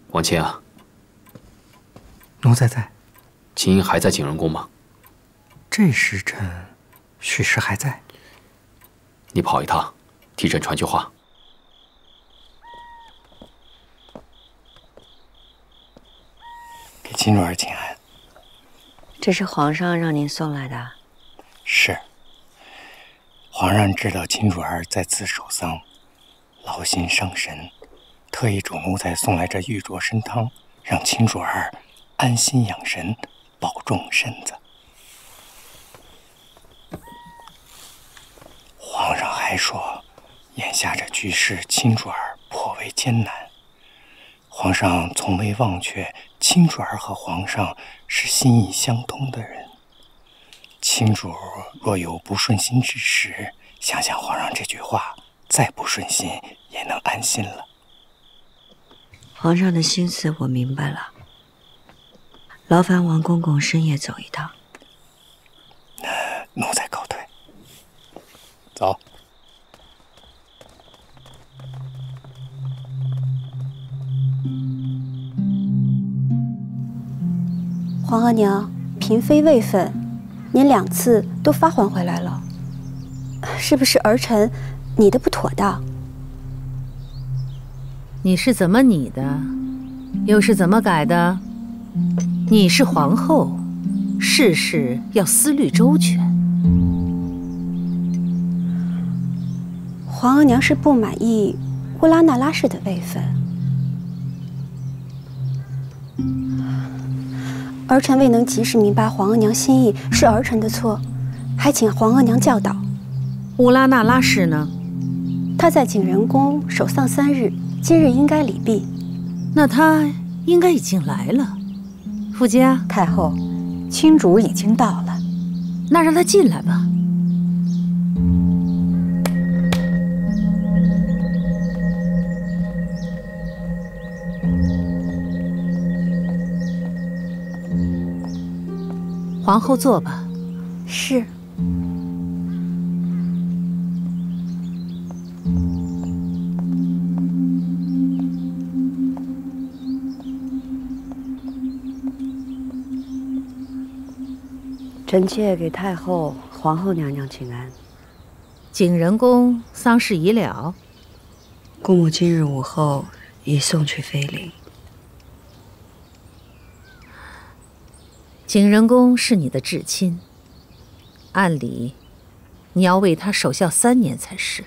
王亲啊， 奴才在。 青樱还在景仁宫吗？ 这时辰，许是还在。 你跑一趟，替朕传句话。 给金主儿请安。 这是皇上让您送来的。 是。皇上知道金主儿在此守丧，劳心伤神，特意嘱奴才送来这玉镯参汤，让金主儿安心养神，保重身子。皇上还说，眼下这局势，金主儿颇为艰难。皇上从未忘却金主儿和皇上是心意相通的人。亲主若有不顺心之时，想想皇上这句话，再不顺心也能安心了。 皇上的心思我明白了，劳烦王公公深夜走一趟。 奴才告退。走。 皇额娘，嫔妃位分，您2次都发还回来了，是不是儿臣拟的不妥当？ 你是怎么拟的，又是怎么改的？你是皇后，事事要思虑周全。 皇额娘是不满意乌拉那拉氏的位分，儿臣未能及时明白皇额娘心意，是儿臣的错，还请皇额娘教导。 乌拉那拉氏呢？ 她在景仁宫守丧3日，今日应该礼毕。 那她应该已经来了。傅家， 太后，亲主已经到了， 那让她进来吧。皇后坐吧。 是。 臣妾给太后、皇后娘娘请安。 景仁宫丧事已了， 姑母今日午后已送去妃陵。 景仁宫是你的至亲，按理你要为他守孝3年才是。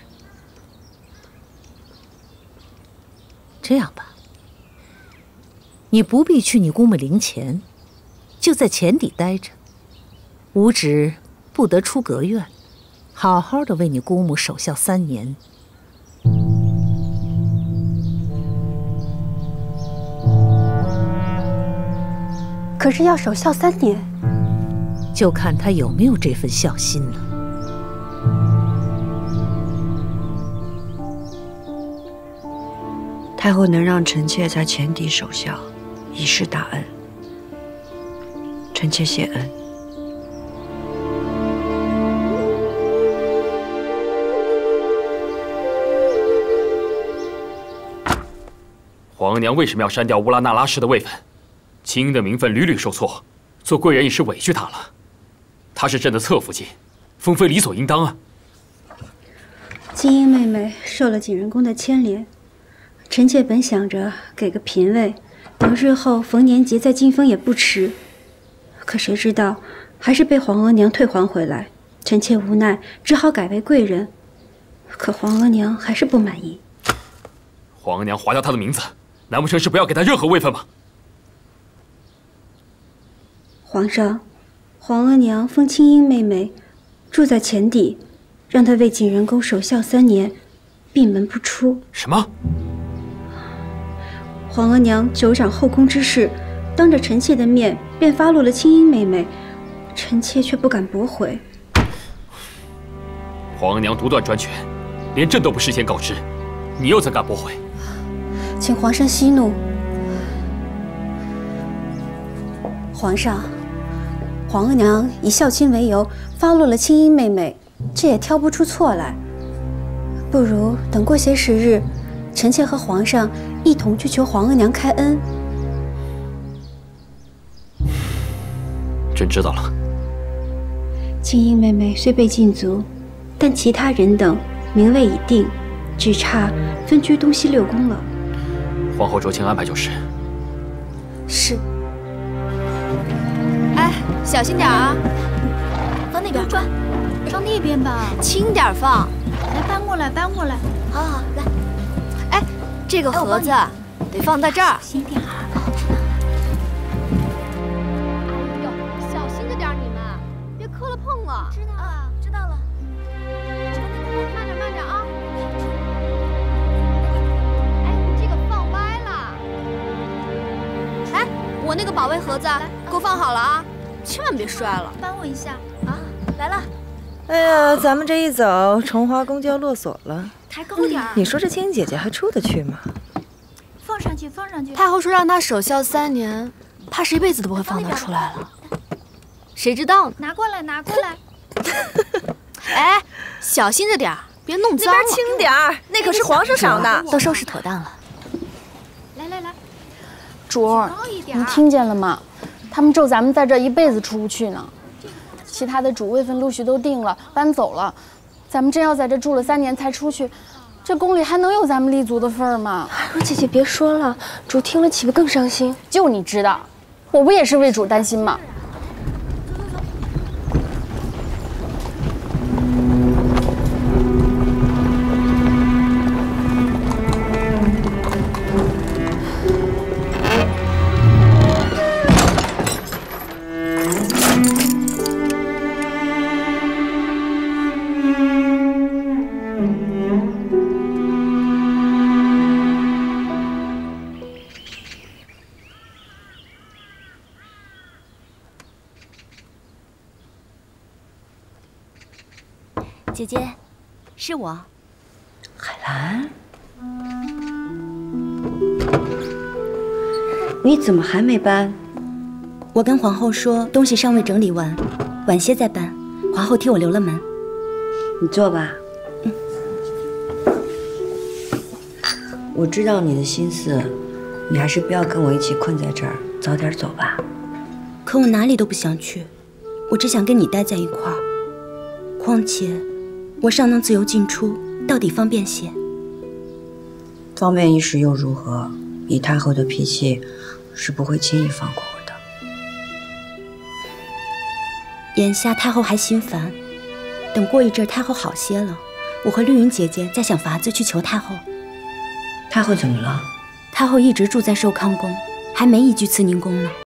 这样吧，你不必去你姑母陵前，就在前邸待着，无旨不得出阁院，好好的为你姑母守孝3年。 可是要守孝3年， 就看他有没有这份孝心了。 太后能让臣妾在前邸守孝，已是大恩。臣妾谢恩。 皇额娘为什么要删掉乌拉那拉氏的位分？青樱的名分屡屡受挫，做贵人也是委屈她了。她是朕的侧福晋，封妃理所应当啊。 金英妹妹受了景仁宫的牵连，臣妾本想着给个嫔位，等日后逢年节再进封也不迟。可谁知道还是被皇额娘退还回来，臣妾无奈，只好改为贵人。可皇额娘还是不满意。 皇额娘划掉她的名字，难不成是不要给她任何位分吗？ 皇上，皇额娘封青樱妹妹住在前邸，让她为景仁宫守孝3年，闭门不出。 什么？ 皇额娘久掌后宫之事，当着臣妾的面便发落了青樱妹妹，臣妾却不敢驳回。 皇额娘独断专权，连朕都不事先告知，你又怎敢驳回？ 请皇上息怒。皇上，皇额娘以孝亲为由发落了青樱妹妹，这也挑不出错来。不如等过些时日，臣妾和皇上一同去求皇额娘开恩。 朕知道了。 青樱妹妹虽被禁足，但其他人等名位已定，只差分居东西6宫了。 皇后酌情安排就是。 是。哎，小心点啊！放那边， 放那边吧， 轻点放。 来，搬过来，搬过来。 好好来。哎，这个盒子得放在这儿。 小心点儿。 哎呦，小心着点你们，别磕了碰了。 知道了，知道了。 慢点，慢点啊！哎，你这个放歪了。哎，我那个保卫盒子给我放好了啊，千万别摔了。 帮我一下啊！来了。 哎呀，咱们这一走，崇华宫就要落锁了。 抬高点儿。 你说这青樱姐姐还出得去吗？ 放上去，放上去。 太后说让她守孝3年，怕是一辈子都不会放她出来了。谁知道呢？ 拿过来，拿过来。 哎，小心着点儿，别弄脏了。 那边轻点儿，那可是皇上赏的。 都收拾妥当了。 来来来， 主儿，你听见了吗？他们咒咱们在这一辈子出不去呢。其他的主位分陆续都定了，搬走了。咱们真要在这住了3年才出去，这宫里还能有咱们立足的份儿吗？ 若姐姐别说了，主听了岂不更伤心？ 就你知道，我不也是为主担心吗？ 姐姐，是我。 海兰，你怎么还没搬？ 我跟皇后说，东西尚未整理完，晚些再搬。皇后替我留了门。 你坐吧。我知道你的心思，你还是不要跟我一起困在这儿，早点走吧。 可我哪里都不想去，我只想跟你待在一块儿。况且，我尚能自由进出，到底方便些。 方便一时又如何？以太后的脾气，是不会轻易放过我的。 眼下太后还心烦，等过一阵太后好些了，我和绿云姐姐再想法子去求太后。 太后怎么了？ 太后一直住在寿康宫，还没移居慈宁宫呢。